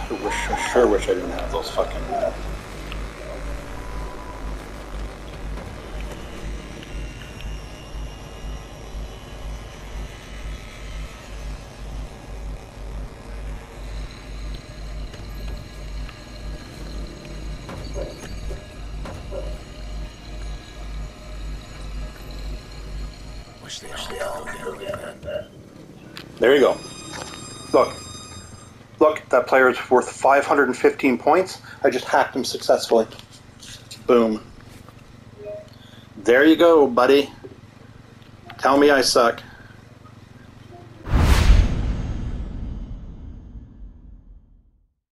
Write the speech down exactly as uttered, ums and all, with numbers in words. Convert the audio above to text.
I wish, I sure wish I didn't have those fucking... Wish they all go down that. There you go. Look. Look, that player is worth five hundred fifteen points. I just hacked him successfully. Boom. There you go, buddy. Tell me I suck.